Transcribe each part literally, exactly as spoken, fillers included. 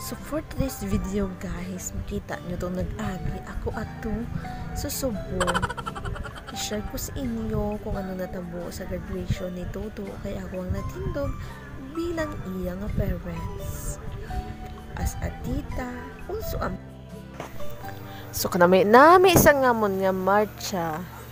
So for today's video guys, makita nyo itong nag-agi ako ato susubong. I-share ko sa inyo kung ano natabo sa graduation ni Toto kay ako ang natindog bilang iya nga parents. As a tita, also am So kanami nami isang ngamon nga marcha.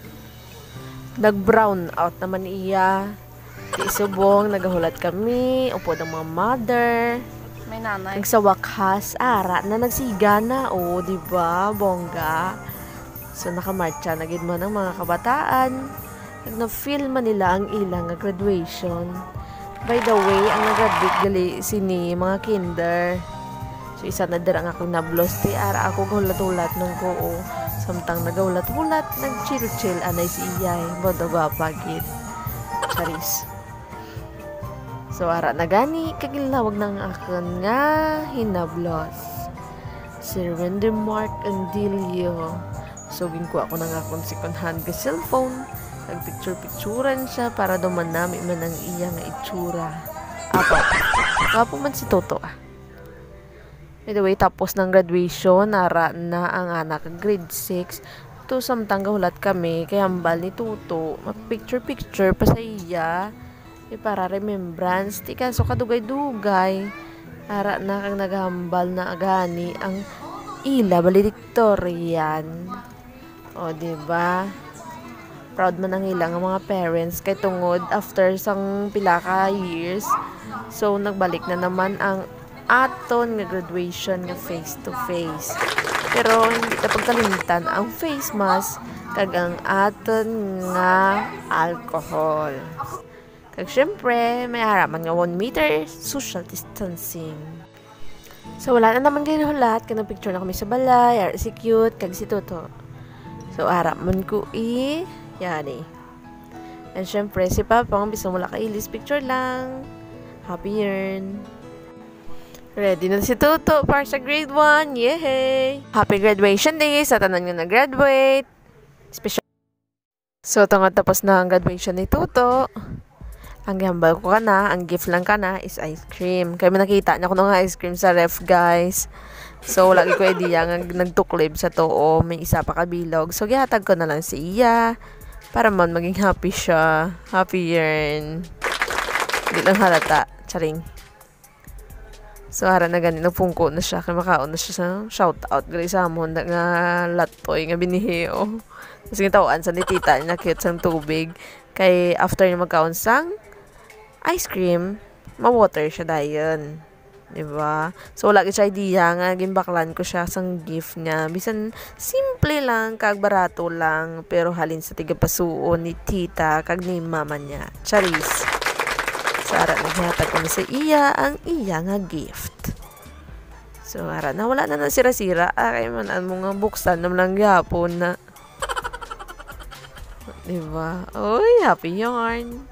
Nag-brown out naman iya. Di subong, nagahulat kami, upo ng mga mother. May nanay. Sa wakas, ara na nagsiga na, o, oh, diba, bongga. So, nakamarcha na gid mo ng mga kabataan. Nag-na-feel man nila ang ilang graduation. By the way, ang nag-graduate gali sini mga kinder. So, isa na dirang akong nablos. Ti, ara ako gahulat-hulat nung ko, oh. Samtang nagahulat-hulat, nag-chill-chill, anay si iyay. Bodo gwapa gid. Charis. So, ara na gani, kagilawag ng akon nga hinablos. Si Randy Mark Andilio. So, ginkuha ko ng akong second hand ga cellphone. Nag-picture-picturean siya para dumanami man ang iya nga itsura. Apo, kapo man si Toto ah. By the way, tapos ng graduation, ara na ang anak grade six. To samtang gahulat kami, kaya hambal ni Toto. Mag-picture-picture pa sa iya. E para remembrance, ti kaso kadugay-dugay. Ara na kang naghambal na agani ang ila valedictorian. O, diba? Proud man ang ilang mga parents kay tungod after sang pila ka years. So, nagbalik na naman ang aton nga graduation nga face to face. Pero hindi ka pagkalimutan ang face mask kag ang aton nga alcohol. Kag syempre, may haraman nga one meter social distancing. So, wala na naman ginulat. Kanang picture na kami sa balay. Ara si cute. Kag si Toto. So, haraman ko i... Yani. And syempre, si Papa, ang bisang wala ka ilis. Picture lang. Happy yearn. Ready na si Toto para sa grade one. Yay! Happy graduation day sa tanan nga nag-graduate. Special. So, tungod tapos na ang graduation ni Toto. Ang gambal ko ka na, ang gift lang ka na is ice cream. Kaya may nakita niya ko ng ice cream sa ref, guys. So, lagi ko idea nga nagtuklib sa to. O, may isa pa kabilog. So, gihatag ko na lang si iya. Para man maging happy siya. Happy yearn. Hindi lang halata. Charing. So, hara na ganin. Nagpungko na siya. Kaya makaon na siya sa shoutout. Gali sa amon na nga latoy nga binihi. O. Kasi tawaan sa ni tita niya. Cute sang tubig. Kay after niya magkaon sang ice cream, ma-water siya dayon. Diba? So, wala siya idea nga, gimbaklan ko siya sang gift niya. Bisan, simple lang, kag barato lang, pero halin sa tigapasuon ni tita, kag ni mama niya. Charis. So, ara, naghatag ko na sa iya, ang iya nga gift. So, ara, na wala na na sira-sira. Ay, manan mo nga buksan naman lang yapon na. Diba? Uy, happy yarn.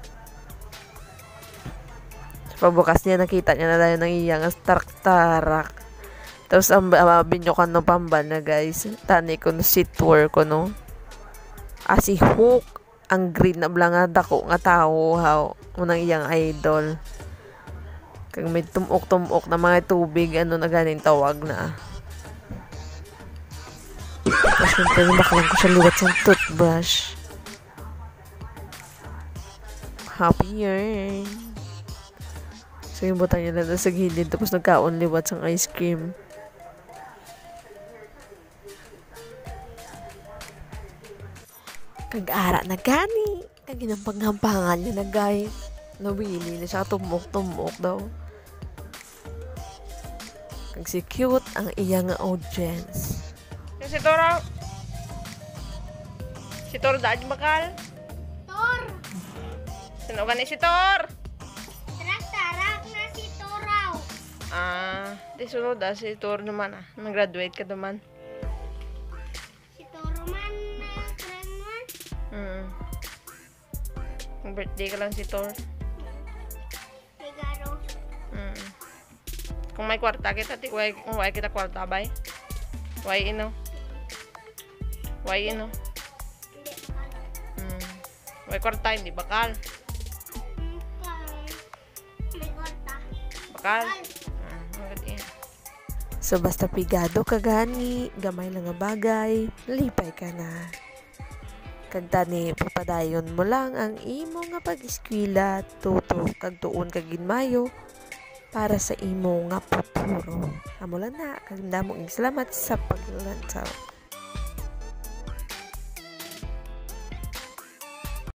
Pagbukas niya, nakita niya na tayo ng iyang tarak-tarak. Tapos, ang uh, binyokan ng pambal na, guys. Tani ko no, si tour ko, no. Ah, si Hook. Ang green na blang nga dako nga tao, how. Unang iyang idol. Kag may tumok-tumok na mga tubig, ano na ganing tawag na. Tapos, syempre, bakalan ko siya liwat sa toothbrush. Happy year. So, yung butang niya na sa gilid. Tapos, nagkaon liwat sang ice cream. Kag-ara na gani. Kag inang paghampangan niya na, guys. Nawili na siya. Tumok-tumok daw. Kag si cute ang iyang audience. Si Toro. Si Toro daan bakal. Tor! Sino ka ni si Tor? Tarak-tarak na si Toraw. Ah, di sunod ah. Si Tor naman ah. Nag-graduate ka naman. Si Toro man na friend mo. Hmm. Mag-birthday ka lang si Tor. Ligaro. Hmm. Kung may kwarta kita, ti why, kung why kita kwarta bay? Why ino? Why ino? Hmm. Why kwarta, hindi bakal. May kwarta. Bakal? Ah, maganda yan. So basta pigado ka gani, gamay lang nga bagay, lipay ka na. Kagta ni papadayon mo lang ang imo nga pag-eskwela, tuto kag tuon kag ginmayo para sa imo nga futuro. Amo lang na, kag damo salamat sa paglantaw.